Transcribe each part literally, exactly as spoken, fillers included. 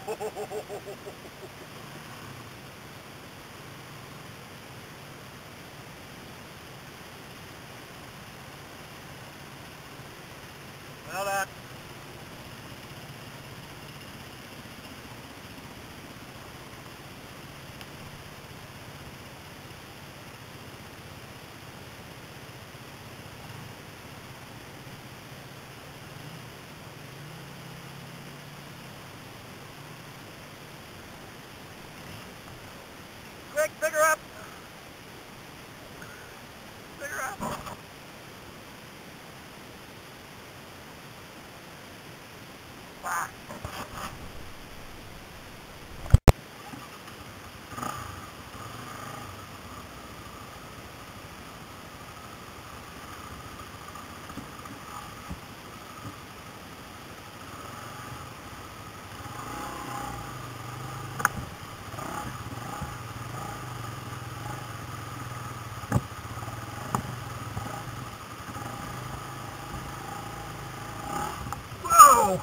Well done. Quick, pick her up! Pick her up! Ah. Whoa!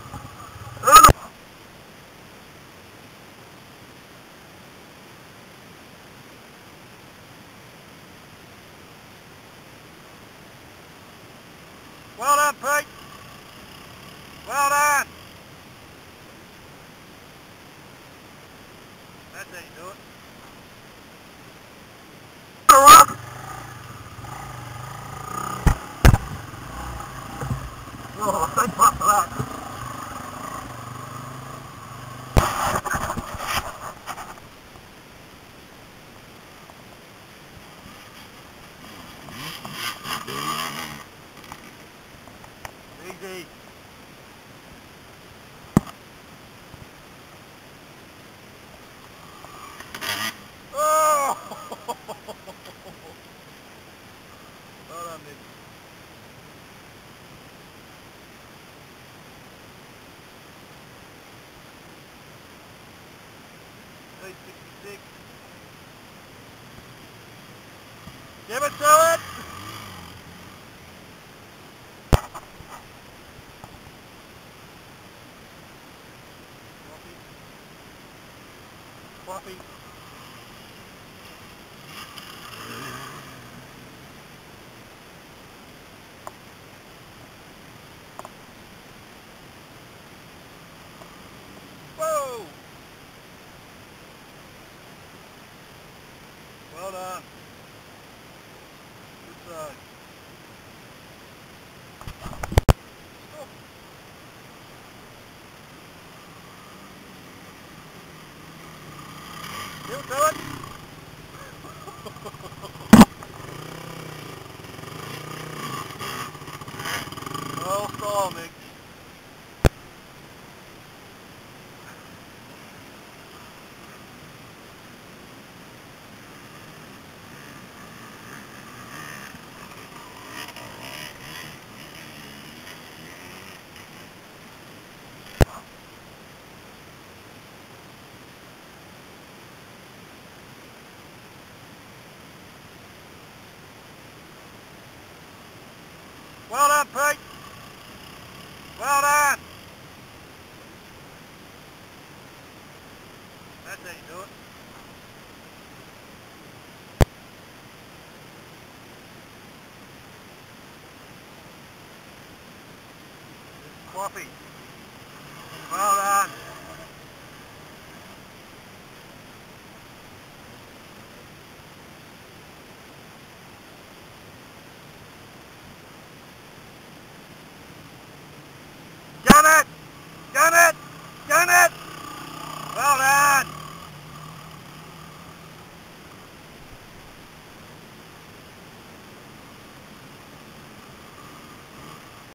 Well done, Pete. Well done. That's how you do it. Oh, thank God for that. Easy. Oh! Well done, Nick. eight sixty-six. Give it to it! Floppy. Floppy. Whoa! Well done. Good side. Oh. Give it to it. Well stall, Nick. Well done, Pete. Well done. That's how you do it. Coffee.